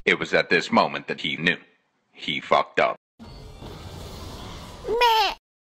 It was at this moment that he knew. He fucked up.